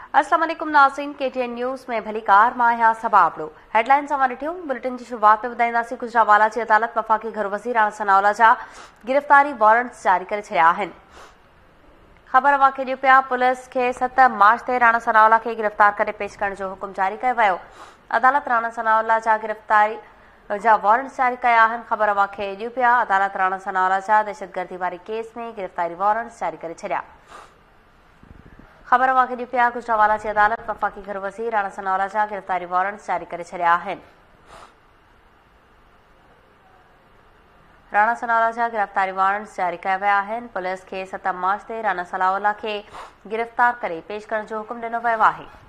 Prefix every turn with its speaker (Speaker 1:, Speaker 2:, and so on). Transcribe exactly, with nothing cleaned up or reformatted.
Speaker 1: अस्सलाम वालेकुम नाज़रीन, केटीएन न्यूज़ में भली कार मां आहियां सबाबड़ो। हेडलाइन्स सां ॾिठियूं। बुलेटिन की शुरुआत में ॿुधाईंदासीं गुजरावाला की अदालत वफ़ाक़ी घर वज़ीर राणा सनाउल्लाह जा गिरफ़्तारी वारंट्स जारी करे छॾिया आहिनि। ख़बर वाक़े ॾियो पिया पुलिस के सत मार्च ते राणा सनाउल्लाह खे गिरफ़्तार करे पेश करण जो हुकुम जारी कयो वियो। अदालत राणा सनाउल्लाह जा गिरफ़्तारी जा वारंट्स जारी कया आहिनि। ख़बर वाक़े ॾियो पिया अदालत राणा सनाउल्लाह जा दहशतगर्दी वारे केस में गिरफ़्तारी वारंट्स जारी करे छॾिया। ख़बर वाक़े ॾियो पिया गुजरावाला की अदालत वफ़ाक़ी घर वज़ीर राणा सनाउल्लाह जा गिरफ़्तारी वारंट्स जारी करे छॾिया आहिनि। राणा सनाउल्लाह जा गिरफ़्तारी वारंट्स जारी कया विया आहिनि। पुलिस के सत मार्च ते राणा सनाउल्लाह खे गिरफ़्तार करे पेश करण जो हुकुम ॾिनो वियो आहे।